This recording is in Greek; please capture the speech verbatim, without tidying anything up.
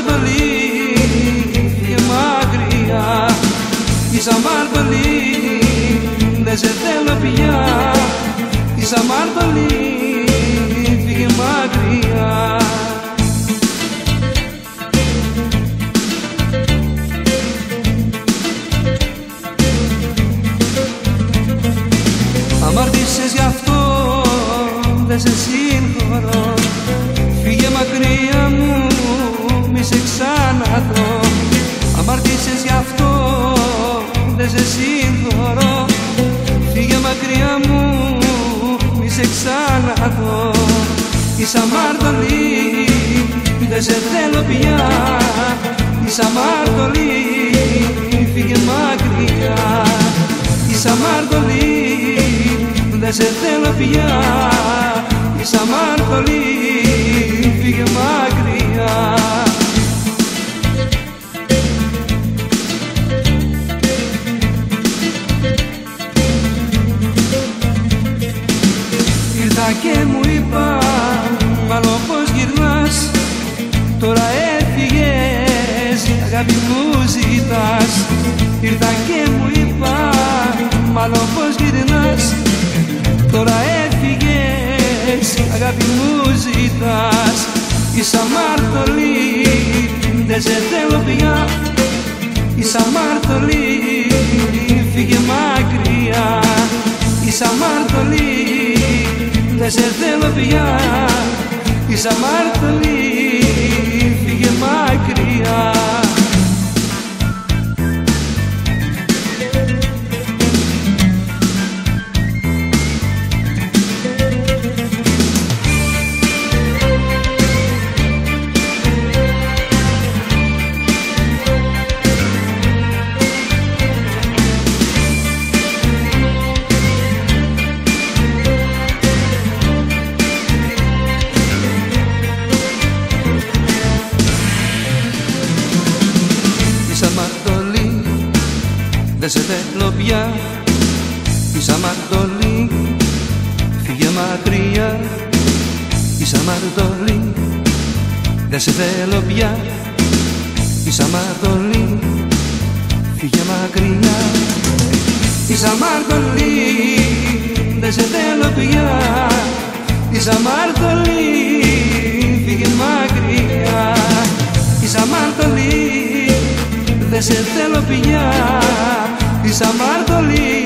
αμαρτωλή, φύγε μακριά. Είσαι αμαρτωλή, δεν σε θέλω πια. Είσαι αμαρτωλή, φύγε μακριά. Αμαρτήσες γι' αυτό, δεν σε συγχωρώ. Φύγε μακριά μου, μη σε ξαναδώ. Αμαρτήσες γι' αυτό, δεν σε συγχωρώ. Φύγε μακριά μου, μη σε ξαναδώ. Είσαι αμαρτωλή, δεν σε θέλω πια. Είσαι αμαρτωλή, φύγε μακριά. Είσαι αμαρτωλή, δεν σε θέλω πια. Είσαι αμαρτωλή, φύγε μακριά. Ήρθα και μου είπα, μάλλον πως γυρνάς. Τώρα έφυγες, αγάπη μου ζητάς. Ήρθα και μου είπα, μάλλον πως γυρνάς. Τώρα έφυγες, αγάπη μου ζητάς. Είσαι αμαρτωλή, δεν σε θέλω πια. Είσαι αμαρτωλή, φύγε μακριά. Είσαι αμαρτωλή, δεν σε θέλω πια. Είσαι αμαρτωλή, φύγε μακριά. Είσαι αμαρτωλή, δεν σε θέλω πια. Είσαι αμαρτωλή, φύγε μακριά. Είσαι αμαρτωλή, δεν σε θέλω πια. Είσαι αμαρτωλή, φύγε μακριά. Είσαι αμαρτωλή, δεν σε θέλω πια. Είσαι αμαρτωλή, φύγε μακριά. Είσαι αμαρτωλή, δεν σε θέλω πια. Είσαι αμαρτωλή,